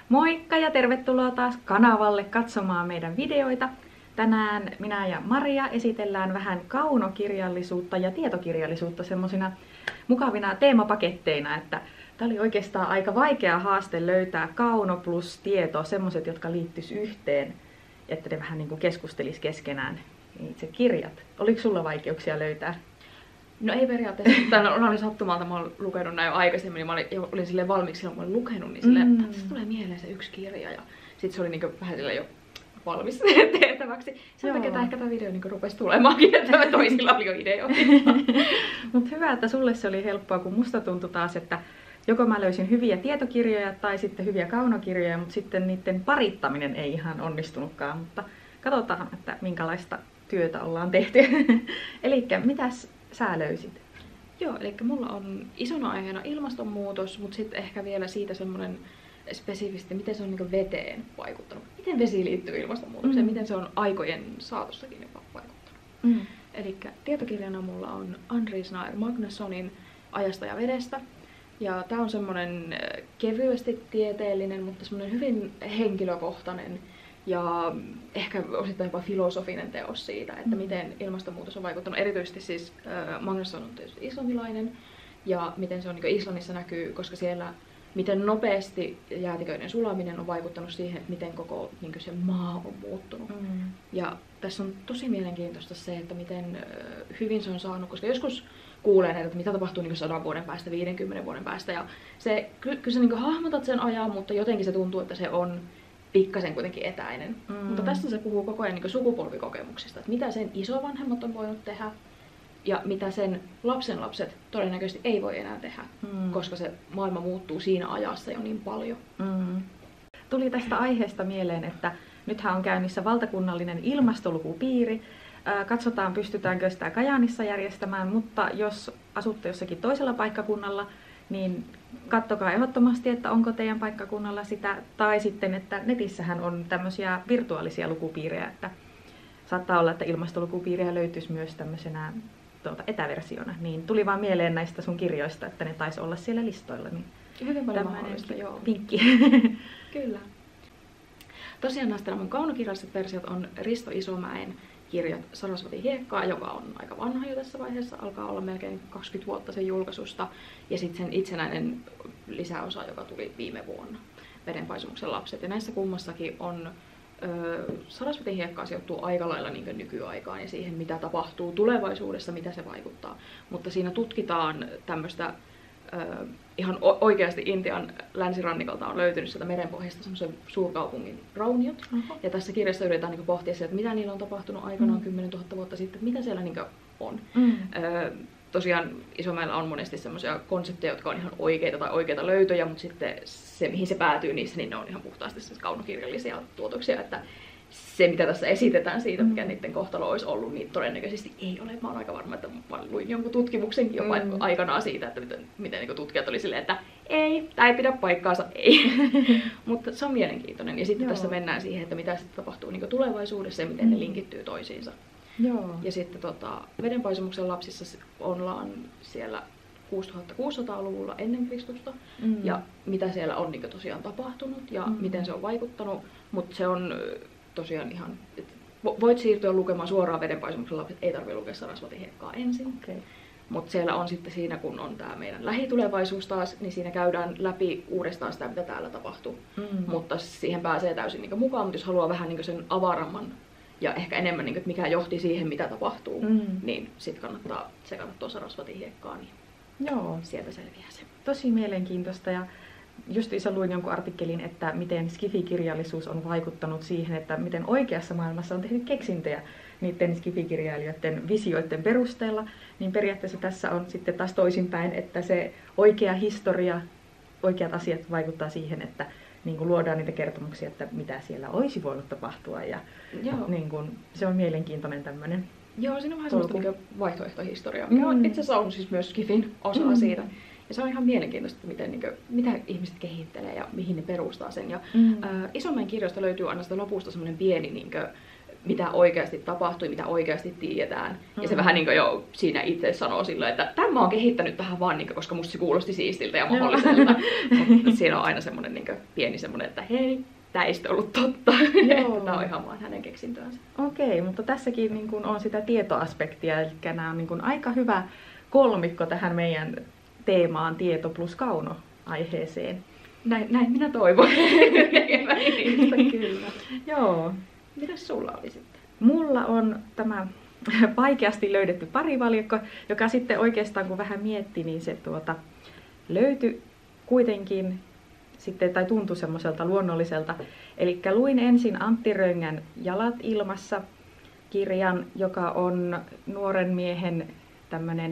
Moikka ja tervetuloa taas kanavalle katsomaan meidän videoita. Tänään minä ja Maria esitellään vähän kaunokirjallisuutta ja tietokirjallisuutta semmosina mukavina teemapaketteina, että tää oli oikeastaan aika vaikea haaste löytää kauno plus tieto, semmoset, jotka liittyis yhteen, että ne vähän niin kuin keskustelis keskenään itse kirjat. Oliko sulla vaikeuksia löytää? No ei periaatteessa. Tämä oli sattumalta, mä olin lukenut näin jo aikaisemmin, niin mä olin silleen valmiiksi, silloin kun mä olin lukenut, niin silleen, että tästä tulee mieleen se yksi kirja. Ja sit se oli niinku vähän silleen jo valmis tehtäväksi. Sen takia ehkä tämä video niinku rupesi tulemaankin, että toisilla oli jo ideoita. Mut hyvä, että sulle se oli helppoa, kun musta tuntui taas, että joko mä löysin hyviä tietokirjoja tai sitten hyviä kaunokirjoja, mutta sitten niiden parittaminen ei ihan onnistunutkaan. Mutta katsotaan, että minkälaista työtä ollaan tehty. Elikkä mitäs sä löysit? Joo, eli mulla on isona aiheena ilmastonmuutos, mutta sitten ehkä vielä siitä semmoinen spesifisti, miten se on niinku veteen vaikuttanut. Miten vesi liittyy ilmastonmuutokseen, miten se on aikojen saatossakin jopa vaikuttanut. Eli tietokirjana mulla on Andreas Naer Magnussonin Ajasta ja vedestä. Ja tää on semmonen kevyesti tieteellinen, mutta semmonen hyvin henkilökohtainen ja ehkä osittain jopa filosofinen teos siitä, että miten ilmastonmuutos on vaikuttanut. Erityisesti siis Magnusson on tietysti islamilainen ja miten se on niin Islannissa näkyy, koska siellä miten nopeasti jäätiköiden sulaminen on vaikuttanut siihen, että miten koko niin se maa on muuttunut. Ja tässä on tosi mielenkiintoista se, että miten hyvin se on saanut, koska joskus kuulee näitä, että mitä tapahtuu niin 100 vuoden päästä, 50 vuoden päästä. Ja se, kyllä sä niin hahmotat sen ajan, mutta jotenkin se tuntuu, että se on pikkasen kuitenkin etäinen. Mutta tässä se puhuu koko ajan niin sukupolvikokemuksista, että mitä sen isovanhemmat on voinut tehdä ja mitä sen lapsenlapset todennäköisesti ei voi enää tehdä, koska se maailma muuttuu siinä ajassa jo niin paljon. Tuli tästä aiheesta mieleen, että nythän on käynnissä valtakunnallinen ilmastolukupiiri. Katsotaan, pystytäänkö sitä Kajaanissa järjestämään, mutta jos asutte jossakin toisella paikkakunnalla, niin katsokaa ehdottomasti, että onko teidän paikkakunnalla sitä, tai sitten, että netissähän on tämmöisiä virtuaalisia lukupiirejä, että saattaa olla, että ilmastolukupiirejä löytyisi myös tämmöisenä etäversiona, niin tuli vaan mieleen näistä sun kirjoista, että ne taisi olla siellä listoilla, niin hyvin paljon mahdollista, joo. Vinkki. Kyllä. Tosiaan nämä mun kaunokirjalliset versiot on Risto Isomäen kirjat Sarasvatin hiekkaa, joka on aika vanha jo tässä vaiheessa, alkaa olla melkein 20 vuotta sen julkaisusta, ja sitten sen itsenäinen lisäosa, joka tuli viime vuonna, Vedenpaisumuksen lapset. Ja näissä kummassakin on Sarasvatin hiekkaa sijoittuu aika lailla niin nykyaikaan ja siihen, mitä tapahtuu tulevaisuudessa, mitä se vaikuttaa. Mutta siinä tutkitaan tämmöistä ihan oikeasti Intian länsirannikolta on löytynyt sieltä merenpohjasta semmoisen suurkaupungin rauniot. Ja tässä kirjassa yritetään niin pohtia se, että mitä niillä on tapahtunut aikanaan 10 000 vuotta sitten, mitä siellä niin on. Tosiaan Isomäellä on monesti semmoisia konsepteja, jotka on ihan oikeita tai oikeita löytöjä, mutta sitten se, mihin se päätyy niissä, niin ne on ihan puhtaasti siis kaunokirjallisia tuotoksia, että se, mitä tässä esitetään siitä, mikä niiden kohtalo olisi ollut, niin todennäköisesti ei ole. Mä oon aika varma, että mä luin jonkun tutkimuksenkin jopa aikanaan siitä, että miten niin tutkijat oli silleen, että ei, tää ei pidä paikkaansa, ei. Mutta se on mielenkiintoinen. Ja sitten tässä mennään siihen, että mitä sitten tapahtuu niin tulevaisuudessa ja miten ne linkittyy toisiinsa. Joo. Ja sitten Vedenpaisumuksen lapsissa ollaan siellä 6600-luvulla ennen Kristusta ja mitä siellä on niin tosiaan tapahtunut ja miten se on vaikuttanut, mutta se on tosiaan ihan, voit siirtyä lukemaan suoraan Vedenpaisumuksen lapset, ei tarvitse lukea Sarasvatin hiekkaa ensin. Mutta siellä on sitten siinä, kun on tämä meidän lähitulevaisuus taas, niin siinä käydään läpi uudestaan sitä, mitä täällä tapahtuu. Mutta siihen pääsee täysin niin mukaan, mutta jos haluaa vähän niin sen avaramman ja ehkä enemmän, niin mikä johti siihen, mitä tapahtuu, niin sitten kannattaa tsekata Sarasvatin hiekkaa, niin joo, sieltä selviää se. Tosi mielenkiintoista. Ja just itse luin jonkun artikkelin, että miten skifi-kirjallisuus on vaikuttanut siihen, että miten oikeassa maailmassa on tehty keksintöjä niiden skifi-kirjailijoiden visioiden perusteella, niin periaatteessa tässä on sitten taas toisinpäin, että se oikea historia, oikeat asiat vaikuttaa siihen, että niin kuin luodaan niitä kertomuksia, että mitä siellä olisi voinut tapahtua. Ja niin kuin, se on mielenkiintoinen tämmöinen. Joo, siinä on vähän semmoista niin vaihtoehtohistoriaa, mikä on itse asiassa on siis myös skifin osa siitä. Ja se on ihan mielenkiintoista, miten, niin kuin, mitä ihmiset kehittelee ja mihin ne perustaa sen. Ja Isomäen kirjoista löytyy aina sitä lopusta semmoinen pieni niin kuin, mitä oikeasti tapahtui, mitä oikeasti tiedetään. Ja se vähän niinku jo siinä itse sanoo silloin, että tämä on kehittänyt tähän vaan, niinku, koska musta se kuulosti siistiltä ja mahdolliselta. Mutta siinä on aina semmonen niinku, pieni semmonen, että hei, tää ei sitten ollut totta. Tämä on ihan vaan hänen keksintöänsä. Okei, mutta tässäkin niin kuin on sitä tietoaspektia, eli nämä on niin kuin aika hyvä kolmikko tähän meidän teemaan tieto plus kauno aiheeseen. Näin minä toivon. Kyllä. Joo. Mitäs sulla oli sitten? Mulla on tämä vaikeasti löydetty parivaljakko, joka sitten oikeastaan kun vähän mietti, niin se löytyi kuitenkin sitten, tai tuntui semmoiselta luonnolliselta. Eli luin ensin Antti Röngän Jalat ilmassa -kirjan, joka on nuoren miehen tämmöinen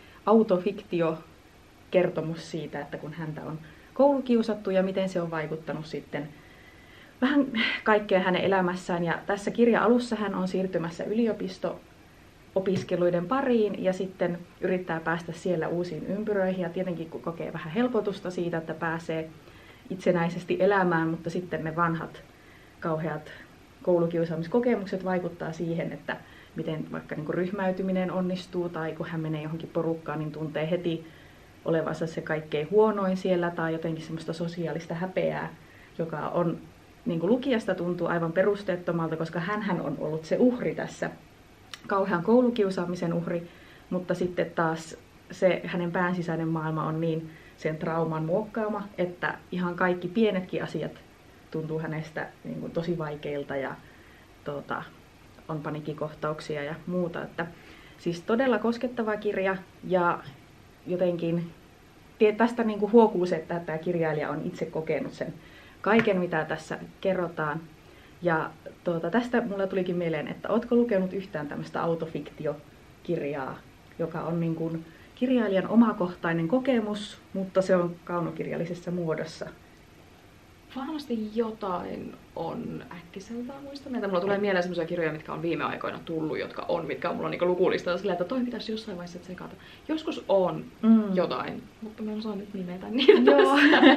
autofiktiokertomus siitä, että kun häntä on koulukiusattu ja miten se on vaikuttanut sitten vähän kaikkea hänen elämässään. Ja tässä kirjan alussa hän on siirtymässä yliopisto-opiskeluiden pariin ja sitten yrittää päästä siellä uusiin ympyröihin. Ja tietenkin kun kokee vähän helpotusta siitä, että pääsee itsenäisesti elämään, mutta sitten ne vanhat kauheat koulukiusaamiskokemukset vaikuttaa siihen, että miten vaikka niin kuin ryhmäytyminen onnistuu tai kun hän menee johonkin porukkaan, niin tuntee heti olevansa se kaikkein huonoin siellä tai jotenkin semmoista sosiaalista häpeää, joka on niin kuin lukijasta tuntuu aivan perusteettomalta, koska hänhän on ollut se uhri tässä, kauhean koulukiusaamisen uhri, mutta sitten taas se hänen päänsisäinen maailma on niin sen trauman muokkaama, että ihan kaikki pienetkin asiat tuntuu hänestä niin kuin tosi vaikeilta ja on paniikkikohtauksia ja muuta. Että, siis todella koskettava kirja ja jotenkin tästä niin kuin huokuu se, että tämä kirjailija on itse kokenut sen kaiken, mitä tässä kerrotaan. Ja tästä mulla tulikin mieleen, että ootko lukenut yhtään tämmöistä autofiktiokirjaa, joka on niin kuin kirjailijan omakohtainen kokemus, mutta se on kaunokirjallisessa muodossa? Varmasti jotain on äkkiseltä muista. Mulla tulee mieleen sellaisia kirjoja, mitkä on viime aikoina tullut, mitkä on mulla niinku lukulistalla silleen, että toi pitäisi jossain vaiheessa tsekata. Joskus on jotain, mutta mä en osaa nyt nimetä niitä. Joo.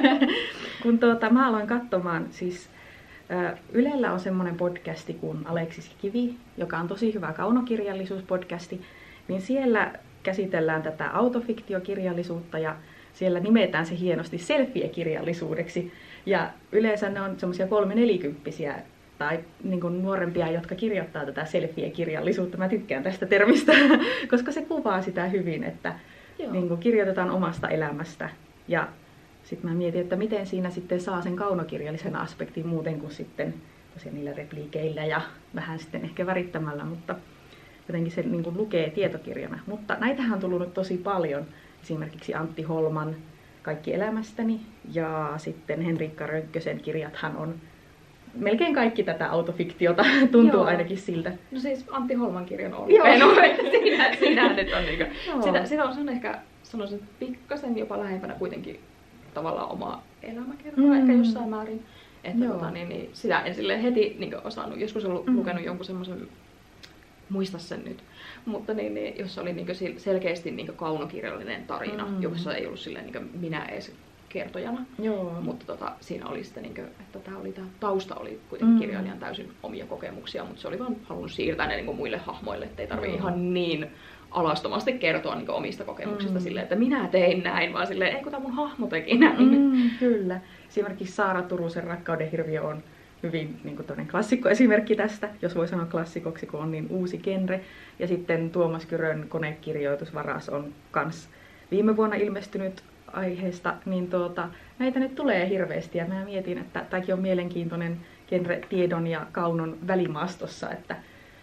Kun mä aloin katsomaan, siis Ylellä on semmoinen podcasti kuin Aleksis Kivi, joka on tosi hyvä kaunokirjallisuuspodcasti, niin siellä käsitellään tätä autofiktiokirjallisuutta ja siellä nimetään se hienosti selfie-kirjallisuudeksi. Ja yleensä ne on semmoisia 3-40-vuotiaita tai niin kuin nuorempia, jotka kirjoittaa tätä selfie-kirjallisuutta. Mä tykkään tästä termistä, koska se kuvaa sitä hyvin, että niin kuin kirjoitetaan omasta elämästä. Ja sitten mä mietin, että miten siinä sitten saa sen kaunokirjallisen aspektin muuten kuin sitten tosiaan niillä repliikeillä ja vähän sitten ehkä värittämällä, mutta jotenkin se niin kuin lukee tietokirjana. Mutta näitähän on tullut nyt tosi paljon. Esimerkiksi Antti Holman Kaikki elämästäni ja sitten Henrikka Rönkkösen kirjathan on melkein kaikki tätä autofiktiota, tuntuu ainakin siltä. No siis Antti Holman kirjan on lukenut, siinähän nyt on niinku, sitä on ehkä sanoisin pikkasen jopa lähempänä kuitenkin tavallaan oma elämäkertaa ehkä jossain määrin. Että sitä en silleen heti niinku osannut, joskus olen lukenut jonkun semmoisen, muista sen nyt, mutta jossa oli niinku selkeästi niinku kaunokirjallinen tarina, jossa ei ollut silleen niinku minä edes kertojana. Joo. Mutta siinä oli sitten niinku, että tämä tausta oli kuitenkin kirjailijan täysin omia kokemuksia, mutta se oli vaan halunnut siirtää ne niinku muille hahmoille, ettei tarvitse ihan niin alastomasti kertoa niinku omista kokemuksista silleen, että minä tein näin, vaan silleen, ei kun tämä mun hahmo teki näin. Kyllä. Esimerkiksi Saara Turusen Rakkauden hirviö on hyvin niin kuin klassikkoesimerkki tästä, jos voi sanoa klassikoksi, kun on niin uusi genre. Ja sitten Tuomas Kyrön Konekirjoitusvaras on kans viime vuonna ilmestynyt aiheesta, niin näitä nyt tulee hirveästi. Ja mä mietin, että tämäkin on mielenkiintoinen genre tiedon ja kaunon välimaastossa, että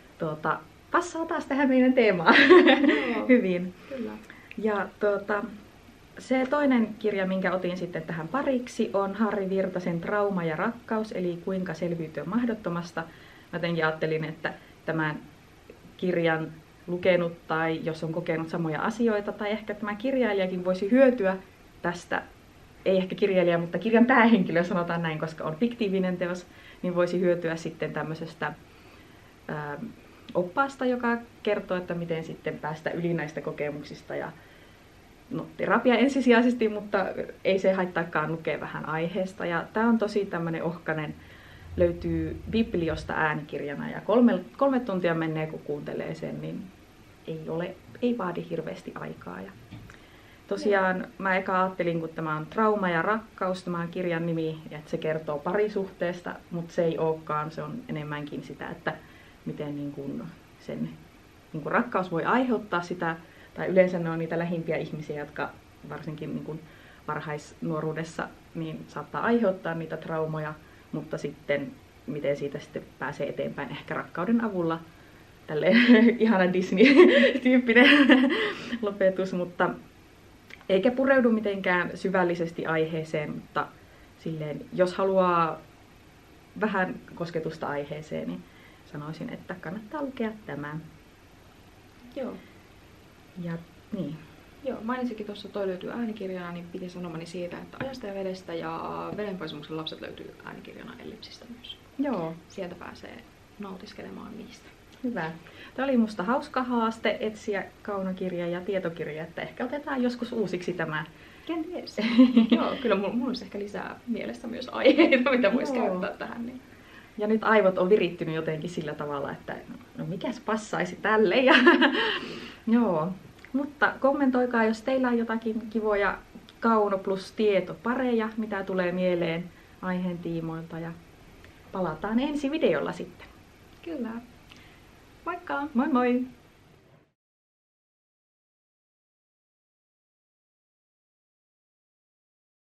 passaa taas tähän meidän teemaan hyvin. Kyllä. Ja se toinen kirja, minkä otin sitten tähän pariksi, on Harri Virtasen Trauma ja rakkaus, eli Kuinka selviytyä mahdottomasta. Mä jotenkin ajattelin, että tämän kirjan lukenut tai jos on kokenut samoja asioita, tai ehkä tämä kirjailijakin voisi hyötyä tästä, ei ehkä kirjailija, mutta kirjan päähenkilö, sanotaan näin, koska on fiktiivinen teos, niin voisi hyötyä sitten tämmöisestä oppaasta, joka kertoo, että miten sitten päästä yli näistä kokemuksista ja terapia ensisijaisesti, mutta ei se haittaakaan lukea vähän aiheesta. Ja tämä on tosi tämmöinen ohkainen löytyy Bibliosta äänikirjana ja 3 tuntia menee kun kuuntelee sen, niin ei vaadi hirveästi aikaa. Ja tosiaan mä eka ajattelin, kun tämä on Trauma ja rakkaus, tämä on kirjan nimi, että se kertoo parisuhteesta, mutta se ei olekaan, se on enemmänkin sitä, että miten niin kun sen niin kun rakkaus voi aiheuttaa sitä, tai yleensä ne on niitä lähimpiä ihmisiä, jotka varsinkin niin kun varhaisnuoruudessa niin saattaa aiheuttaa niitä traumoja, mutta sitten miten siitä sitten pääsee eteenpäin ehkä rakkauden avulla. Tälleen ihana Disney-tyyppinen lopetus, mutta eikä pureudu mitenkään syvällisesti aiheeseen, mutta silleen, jos haluaa vähän kosketusta aiheeseen, niin sanoisin, että kannattaa lukea tämä. Joo. Ja niin. Joo, mainitsikin tuossa, toi löytyy äänikirjana, niin piti sanomani siitä, että Ajasta ja vedestä ja Vedenpaisumuksen lapset löytyy äänikirjana Ellipsistä myös. Joo. Sieltä pääsee nautiskelemaan niistä. Hyvä. Tämä oli musta hauska haaste etsiä kaunokirja ja tietokirja, että ehkä otetaan joskus uusiksi tämä. Kenties. Joo, kyllä mulla olisi ehkä lisää mielessä myös aiheita, mitä voisi käyttää tähän. Niin. Ja nyt aivot on virittynyt jotenkin sillä tavalla, että no mikäs passaisi tälle. Ja joo. Mutta kommentoikaa, jos teillä on jotakin kivoja kauno plus tietopareja, mitä tulee mieleen aiheen tiimoilta. Ja palataan ensi videolla sitten. Kyllä. Moikka! Moi moi!